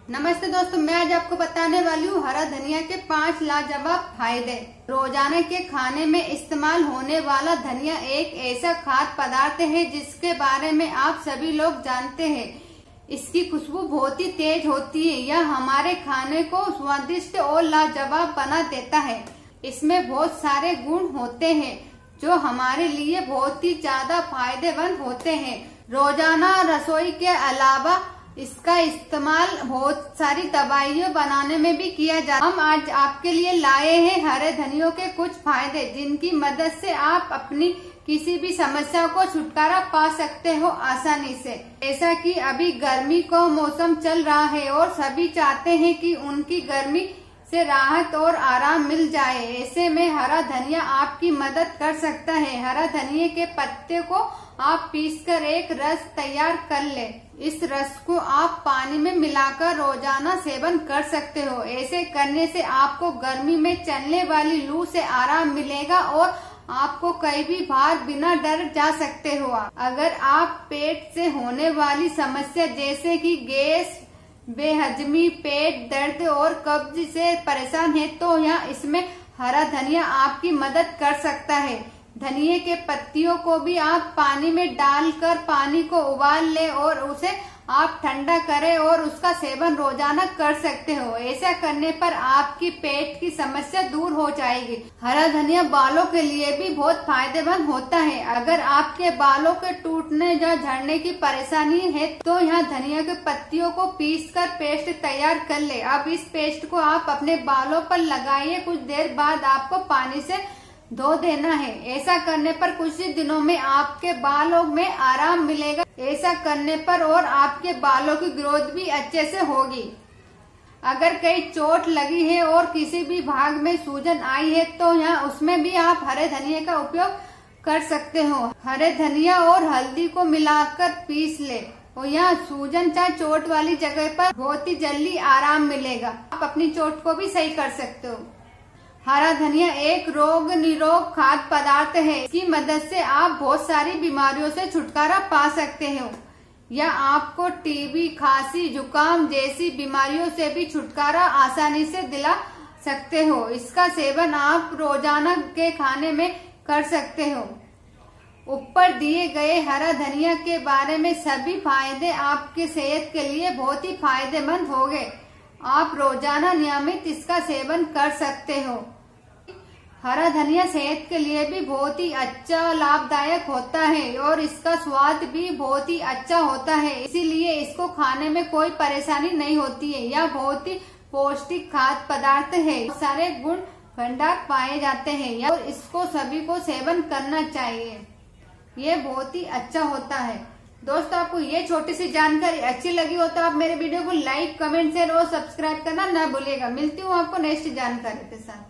नमस्ते दोस्तों, मैं आज आपको बताने वाली हूँ हरा धनिया के 5 लाजवाब फायदे। रोजाना के खाने में इस्तेमाल होने वाला धनिया एक ऐसा खाद्य पदार्थ है जिसके बारे में आप सभी लोग जानते हैं। इसकी खुशबू बहुत ही तेज होती है। यह हमारे खाने को स्वादिष्ट और लाजवाब बना देता है। इसमें बहुत सारे गुण होते हैं जो हमारे लिए बहुत ही ज्यादा फायदेमंद होते हैं। रोजाना रसोई के अलावा इसका इस्तेमाल बहुत सारी दवाइयाँ बनाने में भी किया जाता है। हम आज आपके लिए लाए हैं हरे धनियों के कुछ फायदे, जिनकी मदद से आप अपनी किसी भी समस्या को छुटकारा पा सकते हो आसानी से। जैसा कि अभी गर्मी का मौसम चल रहा है और सभी चाहते हैं कि उनकी गर्मी से राहत और आराम मिल जाए। ऐसे में हरा धनिया आपकी मदद कर सकता है। हरा धनिया के पत्ते को आप पीसकर एक रस तैयार कर ले। इस रस को आप पानी में मिलाकर रोजाना सेवन कर सकते हो। ऐसे करने से आपको गर्मी में चलने वाली लू से आराम मिलेगा और आपको कहीं भी बाहर बिना डर जा सकते हो। अगर आप पेट से होने वाली समस्या जैसे कि गैस, बेहजमी, पेट दर्द और कब्ज से परेशान है तो इसमें हरा धनिया आपकी मदद कर सकता है। धनिया के पत्तियों को भी आप पानी में डालकर पानी को उबाल ले और उसे आप ठंडा करें और उसका सेवन रोजाना कर सकते हो। ऐसा करने पर आपकी पेट की समस्या दूर हो जाएगी। हरा धनिया बालों के लिए भी बहुत फायदेमंद होता है। अगर आपके बालों के टूटने या झड़ने की परेशानी है तो यहाँ धनिया के पत्तियों को पीसकर पेस्ट तैयार कर ले। अब इस पेस्ट को आप अपने बालों पर लगाइए। कुछ देर बाद आपको पानी से धो देना है। ऐसा करने पर कुछ ही दिनों में आपके बालों में आराम मिलेगा। ऐसा करने पर और आपके बालों की ग्रोथ भी अच्छे से होगी। अगर कहीं चोट लगी है और किसी भी भाग में सूजन आई है तो उसमें भी आप हरे धनिया का उपयोग कर सकते हो। हरे धनिया और हल्दी को मिलाकर पीस ले और सूजन चाहे चोट वाली जगह पर बहुत ही जल्दी आराम मिलेगा। आप अपनी चोट को भी सही कर सकते हो। हरा धनिया एक रोग निरोधक खाद्य पदार्थ है। इसकी मदद से आप बहुत सारी बीमारियों से छुटकारा पा सकते हो। यह आपको टीबी, खांसी, जुकाम जैसी बीमारियों से भी छुटकारा आसानी से दिला सकते हो। इसका सेवन आप रोजाना के खाने में कर सकते हो। ऊपर दिए गए हरा धनिया के बारे में सभी फायदे आपके सेहत के लिए बहुत ही फायदेमंद होंगे। आप रोजाना नियमित इसका सेवन कर सकते हो। हरा धनिया सेहत के लिए भी बहुत ही अच्छा लाभदायक होता है और इसका स्वाद भी बहुत ही अच्छा होता है। इसीलिए इसको खाने में कोई परेशानी नहीं होती है। यह बहुत ही पौष्टिक खाद्य पदार्थ है। सारे गुण भंडार पाए जाते हैं और इसको सभी को सेवन करना चाहिए। ये बहुत ही अच्छा होता है। दोस्तों, आपको ये छोटी सी जानकारी अच्छी लगी हो तो आप मेरे वीडियो को लाइक, कमेंट, शेयर और सब्सक्राइब करना ना भूलिएगा। मिलती हूँ आपको नेक्स्ट जानकारी के साथ।